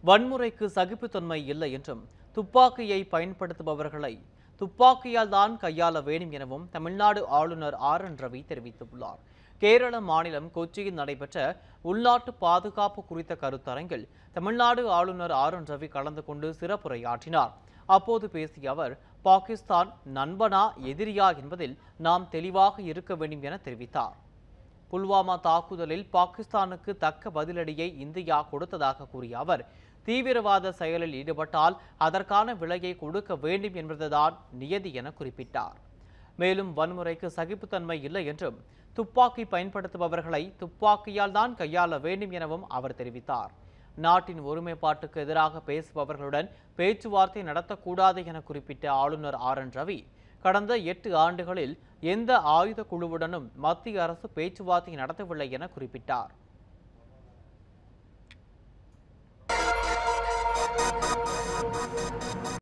வன்முறைக்கு சகிப்புத்தன்மை இல்லை என்றும் துப்பாக்கியை பயன்படுத்துபவர்களை துப்பாக்கியால் தான் கையாள வேண்டும் எனவும் தமிழ்நாடு ஆளுநர் ஆர்.என். ரவி தெரிவித்துள்ளார். கேரள மாநிலம் கொச்சியில் நடைபெற்ற உள்நாட்டு பாதுகாப்பு குறித்த கருத்தரங்கில் தமிழ்நாடு ஆளுநர் ஆர்.என். ரவி கலந்து கொண்டு சிறப்புரையாற்றினார். அப்போது பேசிய அவர், பாகிஸ்தான் நண்பனா எதிரியா என்பதில் நாம் தெளிவாக இருக்க வேண்டும் என தெரிவித்தார். புல்வாமா தாக்குதலில் பாகிஸ்தானுக்கு தக்க பதிலடியை இந்தியா கொடுத்ததாக கூறிய அவர், தீவிரவாத செயலில் ஈடுபட்டால் அதற்கான விலையை கொடுக்க வேண்டும் என்பதுதான் நியதி என குறிப்பிட்டார். மேலும் வன்முறைக்கு சகிப்புத்தன்மை இல்லை என்றும் துப்பாக்கி பயன்படுத்துபவர்களை துப்பாக்கியால் தான் கையாள வேண்டும் எனவும் அவர் தெரிவித்தார். நாட்டின் ஒருமைப்பாட்டுக்கு எதிராக பேசுபவர்களுடன் பேச்சுவார்த்தை நடத்தக்கூடாது என குறிப்பிட்ட ஆளுநர் ஆர்.என். ரவி, கடந்த 8 ஆண்டுகளில் எந்த ஆயுத குழுவுடனும் மத்திய அரசு பேச்சுவார்த்தை நடத்தவில்லை என குறிப்பிட்டார்.